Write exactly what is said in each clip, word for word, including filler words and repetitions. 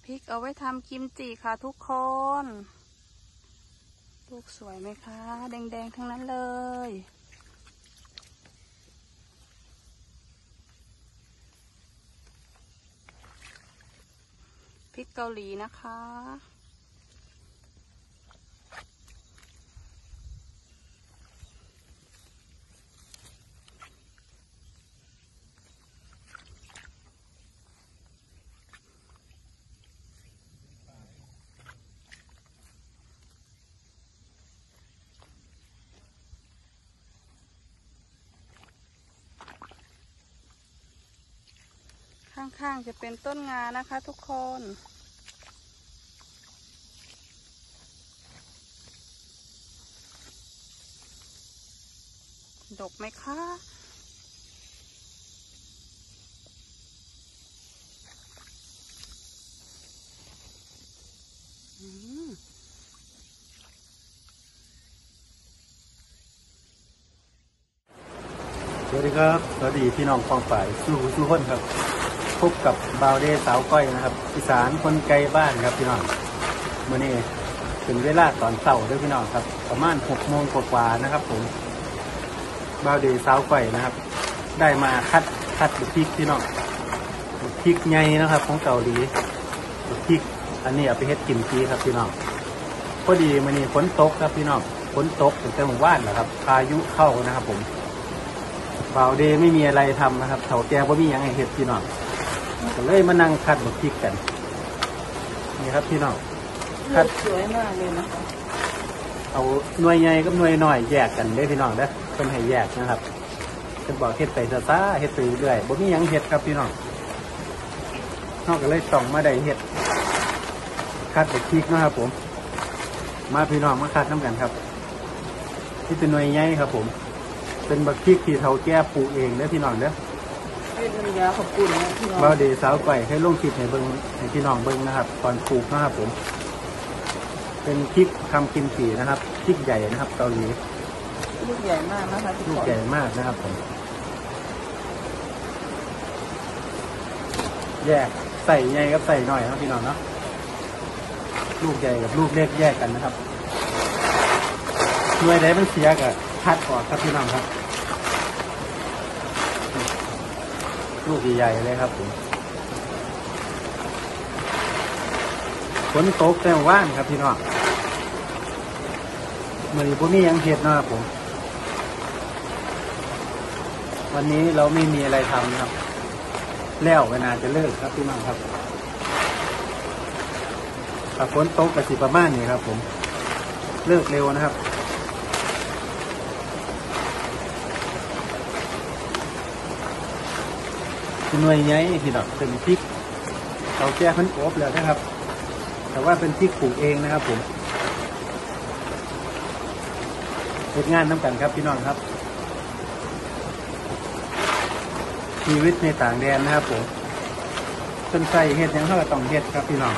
พริกเอาไว้ทำกิมจิค่ะทุกคนลูกสวยไหมคะแดงๆทั้งนั้นเลยพริกเกาหลีนะคะข้างๆจะเป็นต้นงานะคะทุกคนดกไหมคะอืมสวัสดีครับสวัสดีพี่น้องฟองฝ่ายสู้สู้คนครับพบกับบาวเดสาวก้อยนะครับอีสานคนไกลบ้านครับพี่น้องเมื่อนี้เป็นเวลาตอนเช้าด้วยพี่น้องครับประมาณหกโมงกว่าๆนะครับผมบาวเดสาวก้อยนะครับได้มาคัดคัดบุกพริกพี่น้องบุกพริกไงนะครับของเกาหลีบุกพริกอันนี้เอาไปเฮ็ดกิมจิครับพี่น้องพอดีมื่อนี้ฝนตกครับพี่น้องฝนตกตั้งแต่เมื่อวานแหละครับพายุเข้านะครับผมบ่าวเดย์ไม่มีอะไรทำนะครับเถาแก่ว่ามีอย่างไอเห็ดพี่น้องก็เลยมานั่งคัดบักพริกกันนี่ครับพี่น้องคัดสวยมากเลยนะคะเอาหน่วยใหญ่กับหน่วยน้อยแยกกันได้พี่น้องเด้อเป็นให้แยกนะครับเป็นบอกเห็ดไปซะซะเห็ดไปเรื่อยบ่มีอย่างเห็ดครับพี่น้องนอกก็เลยส่องมาได้เห็ดคัดบักพริกนะครับผมมาพี่น้องมาคัดน้ำกันครับที่เป็นหน่วยใหญ่ครับผมเป็นบักพริกที่เฒ่าแก่ปลูกเองเด้อพี่น้องเด้อเป็นน้ำยาขอบคุณนะพี่น้องบ่าวเดย์สาวไก่ให้ลงคลิปให้เบิ่งให้พี่น้องเบิ่งนะครับตอนปลูกนะครับผมเป็นพริกทำกิมจินะครับพริกใหญ่นะครับเกาหลีลูกใหญ่มากนะคะลูกใหญ่มากนะครับผมแยกใส่ใหญ่กับใส่หน่อยนะพี่น้องเนาะลูกใหญ่กับลูกเล็กแยกกันนะครับหน่วยใดมันเสียกับคัดออกครับพี่น้องครับลูกใหญ่ๆเลยครับผมฝนตกแต่ว่านครับพี่น้องเมื่อนี้พวกนี้ยังเห็ดนะครับผมวันนี้เราไม่มีอะไรทำนะครับแล้วเวลาจะเลิกครับพี่น้องครับถ้าฝนตกกับสิประมาณนี้ครับผมเลิกเร็วนะครับหน่วยใหญ่พี่น้องเป็นพริกเขาแก้พันอบแล้วนะครับแต่ว่าเป็นพริกปลูกเองนะครับผมเฮ็ดงานน้ำกันครับพี่น้องครับชีวิตในต่างแดนนะครับผมต้นไทรเฮ็ดยังเท่ากับต้องเฮ็ดครับพี่น้อง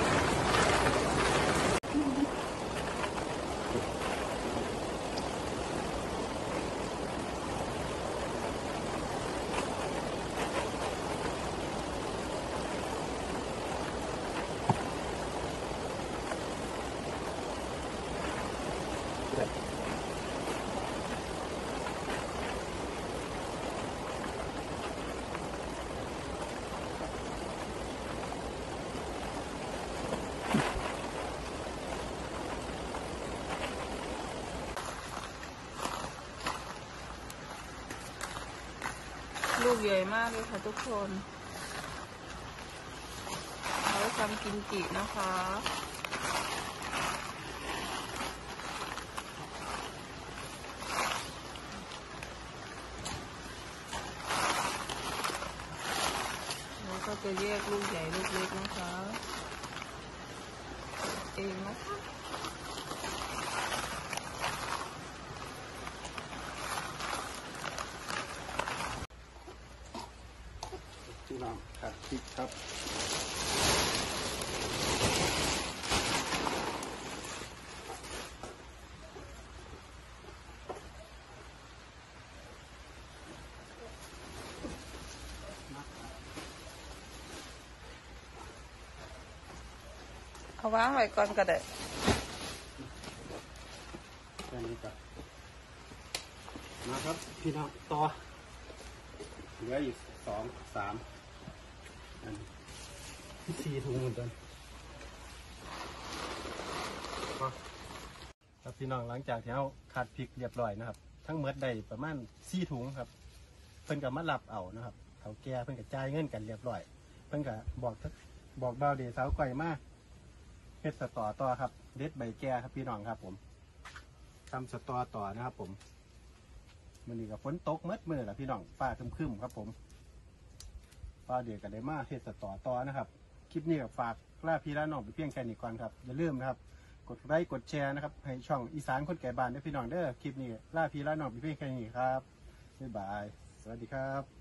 ลูกใหญ่มากเลยค่ะทุกคนเอาไว้ทำกิมจินะคะแล้วก็จะแยกลูกใหญ่ลูกเล็กนะคะเองนะคะพี่น้องครับพริกครับเอาวางไว้ก่อนก็ได้แค่นี้ก็มาครับพี่น้องต่อเหลืออีกสองสามอันที่สี่ถุงเหมือนกันครับพี่น้องหลังจากที่เราขาดพริกเรียบร้อยนะครับ ทั้งเมดได้ประมาณสี่ถุงครับเพิ่นกับมารับเอานะครับเขาแก่เพิ่นกับจ่ายเงินกันเรียบร้อยเพิ่นกับบอกบอกเบาเดสาวก่อยมาเฮ็ดสตอต่อครับเด็ดใบแก่ครับพี่น้องครับผมทำสตอต่อนะครับผมมันนี่กับฝนตกเมดมือแหละพี่น้องฟ้าครึ้มๆครับผมฟ้าเดี๋ยวกันได้มาเฮ็ดสตอต่อนะครับคลิปนี้กับฝากลาพี่ลาน้องไปเพียงแค่นี้ก่อนครับอย่าลืมนะครับกดไลค์กดแชร์นะครับให้ช่องอีสานคนแก่บ้านด้วยพี่น้องเด้อคลิปนี้ลาพี่ลาน้องไปเพียงแค่นี้ครับบ๊ายบายสวัสดีครับ